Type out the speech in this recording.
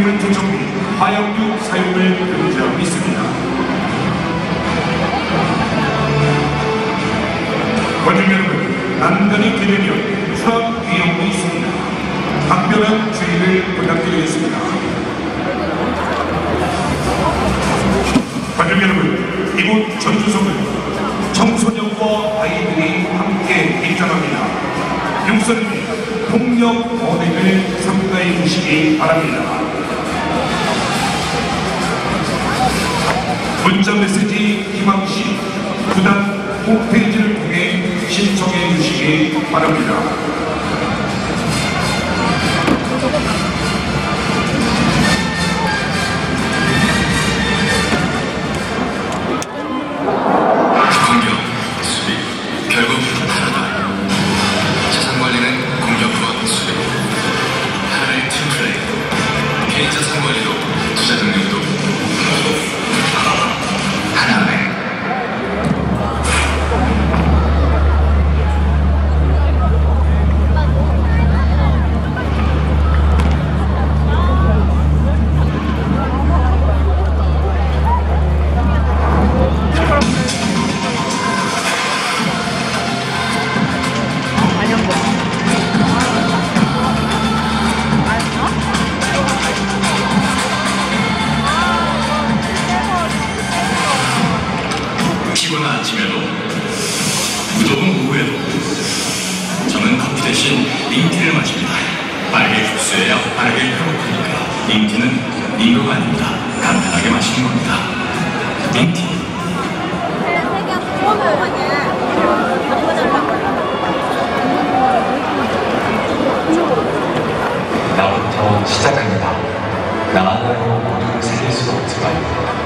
기름은 조청 및 화학류 사용을 금지하고 있습니다. 관중 여러분, 난간이 개되면 추락 위험도 있습니다. 각별한 주의를 부탁드리겠습니다. 관중 여러분, 이곳 전주성은 청소년과 아이들이 함께 입장합니다. 육선님, 폭력 언행을 삼가해 주시기 바랍니다. 문자메시지 희망시 구단 홈페이지를 통해 신청해 주시기 바랍니다. 공격, 수비, 결국 하나다. 자산관리는 공격과 수비, 하나의 팀플레이. 개인 자산관리도 투자 능력도 모두 하나네. 피곤한 아침에도 무더운 오후에도 저는 커피 대신 링티를 마십니다. 빠르게 흡수해야 빠르게 회복하니까 링티는 링거가 아닙니다. 간편하게 마시는 겁니다. 링티. 나부터 시작합니다. 나만으로 모두 살릴 수가 없지만